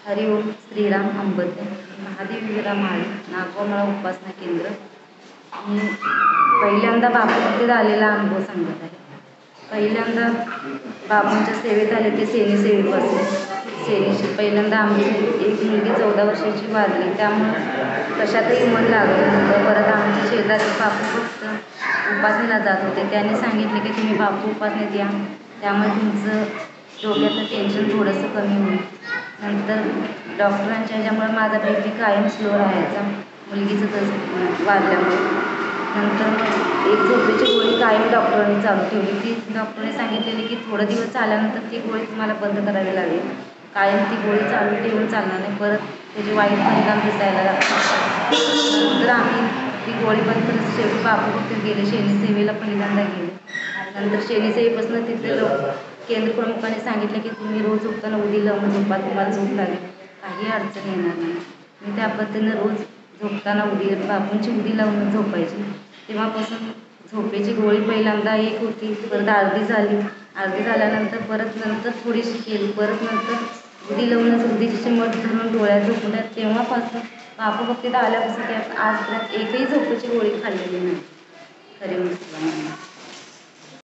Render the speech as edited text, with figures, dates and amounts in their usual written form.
हरिओम श्रीराम अंबते महादेव विराम नागोमळा उपासना केंद्र. मी पहिल्यांदा बापूमध्ये आलेला अनुभव सांगत आहे. पहिल्यांदा बाबांच्या सेवेत आले ते सेनी सेवेपासून पहिल्यांदा आमची एक मुलगी 14 वर्षाची वाढली, त्यामुळं कशातही मन लागलं नव्हतं. परत आमच्या शेजारी बापू फक्त उपासनेला जात होते. त्यांनी सांगितले की तुम्ही बापू उपासनेत या, त्यामुळे तुमचं डोक्यातलं टेन्शन थोडंसं कमी होईल. नंतर डॉक्टरांच्या ह्याच्यामुळे माझा BP कायम स्लो राहायचा, मुलगीचं तसं वाढल्यामुळे. नंतर मग एक झोपेची गोळी कायम डॉक्टरांनी चालू ठेवली. ती डॉक्टरने सांगितलेली की थोडं दिवस चालल्यानंतर ती गोळी तुम्हाला बंद करावी लागेल. कायम ती गोळी चालू ठेवून चालणार नाही, परत त्याचे वाईट परिणाम दिसायला लागतात. नंतर आम्ही ती गोळी बंद करत शेवटी बापूकडे गेले, शेनी सेवेला पहिल्यांदा गेले. नंतर शेनी सेवेपासून तिथे केंद्र प्रमुखाने सांगितलं की तुम्ही रोज उठताना उदी लावून झोपा, तुम्हाला झोप लागेल, काही अडचण येणार नाही. मी त्या पद्धतीनं रोज झोपताना बापूंची उदी लावून झोपायची. तेव्हापासून झोपेची गोळी पहिल्यांदा एक होती, परत अर्धी झाल्यानंतर परत नंतर थोडीशी केली, परत नंतर उदी लावूनच उदीची मठ धरून डोळ्यात झोपल्या. तेव्हापासून बापू भक्तीत आल्यापासून त्यात आजपर्यंत एकही झोपेची गोळी खाल्लेली नाही. खरी गोष्ट.